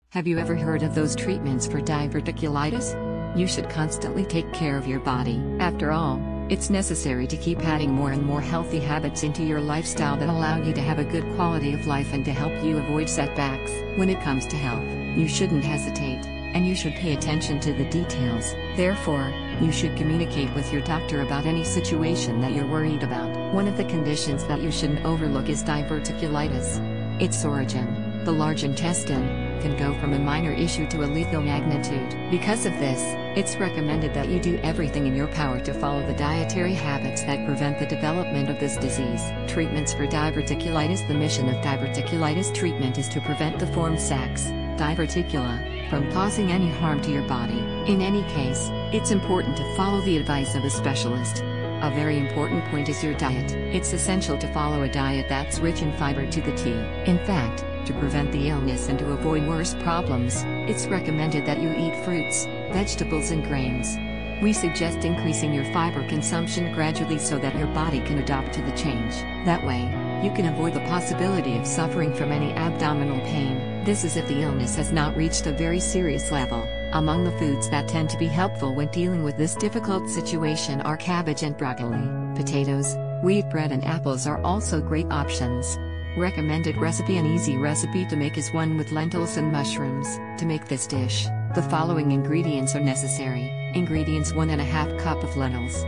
Have you ever heard of those treatments for diverticulitis? You should constantly take care of your body. After all, it's necessary to keep adding more and more healthy habits into your lifestyle that allow you to have a good quality of life and to help you avoid setbacks. When it comes to health, you shouldn't hesitate, and you should pay attention to the details. Therefore, you should communicate with your doctor about any situation that you're worried about. One of the conditions that you shouldn't overlook is diverticulitis. Its origin, the large intestine, can go from a minor issue to a lethal magnitude. Because of this, it's recommended that you do everything in your power to follow the dietary habits that prevent the development of this disease. Treatments for diverticulitis. The mission of diverticulitis treatment is to prevent the formed sacs, diverticula, from causing any harm to your body. In any case, it's important to follow the advice of a specialist. A very important point is your diet. It's essential to follow a diet that's rich in fiber to the T. In fact, to prevent the illness and to avoid worse problems, it's recommended that you eat fruits, vegetables and grains. We suggest increasing your fiber consumption gradually so that your body can adapt to the change. That way, you can avoid the possibility of suffering from any abdominal pain. This is if the illness has not reached a very serious level. Among the foods that tend to be helpful when dealing with this difficult situation are cabbage and broccoli. Potatoes, wheat bread and apples are also great options. Recommended recipe. An easy recipe to make is one with lentils and mushrooms. To make this dish, the following ingredients are necessary. Ingredients: 1½ cup of lentils,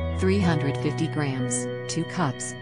350 grams, 2 cups,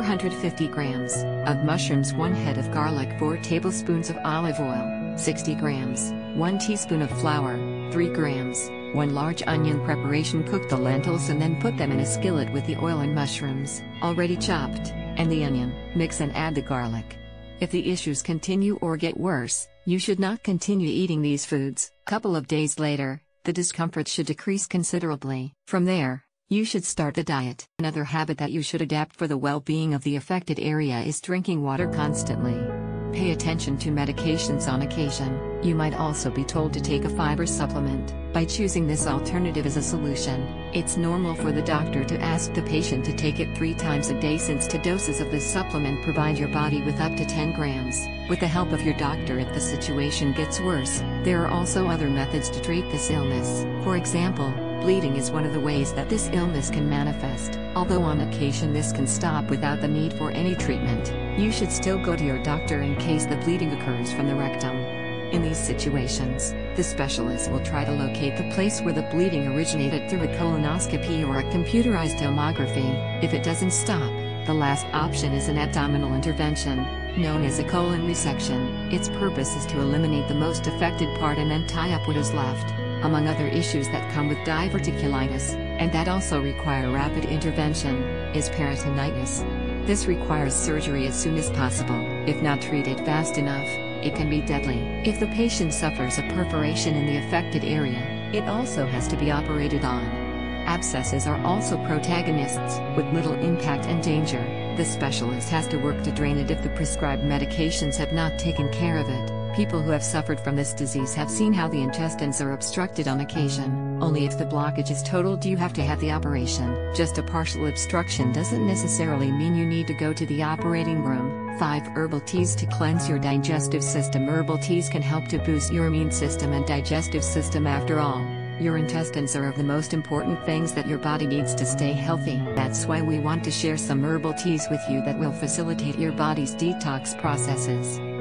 450 grams, of mushrooms, 1 head of garlic, 4 tablespoons of olive oil, 60 grams, 1 teaspoon of flour, 3 grams, 1 large onion. Preparation: cook the lentils and then put them in a skillet with the oil and mushrooms, already chopped, and the onion. Mix and add the garlic. If the issues continue or get worse, you should not continue eating these foods. Couple of days later, the discomfort should decrease considerably. From there, you should start the diet. Another habit that you should adapt for the well-being of the affected area is drinking water constantly. Pay attention to medications on occasion. You might also be told to take a fiber supplement. By choosing this alternative as a solution, it's normal for the doctor to ask the patient to take it 3 times a day, since 2 doses of this supplement provide your body with up to 10 grams. With the help of your doctor if the situation gets worse, there are also other methods to treat this illness. For example, bleeding is one of the ways that this illness can manifest. Although on occasion this can stop without the need for any treatment, you should still go to your doctor in case the bleeding occurs from the rectum. In these situations, the specialist will try to locate the place where the bleeding originated through a colonoscopy or a computerized tomography. If it doesn't stop, the last option is an abdominal intervention, known as a colon resection. Its purpose is to eliminate the most affected part and then tie up what is left. Among other issues that come with diverticulitis, and that also require rapid intervention, is peritonitis. This requires surgery as soon as possible. If not treated fast enough, it can be deadly. If the patient suffers a perforation in the affected area, it also has to be operated on. Abscesses are also protagonists. With little impact and danger, the specialist has to work to drain it if the prescribed medications have not taken care of it. People who have suffered from this disease have seen how the intestines are obstructed on occasion. Only if the blockage is total do you have to have the operation. Just a partial obstruction doesn't necessarily mean you need to go to the operating room. 5 herbal teas to cleanse your digestive system. Herbal teas can help to boost your immune system and digestive system. After all, your intestines are of the most important things that your body needs to stay healthy. That's why we want to share some herbal teas with you that will facilitate your body's detox processes.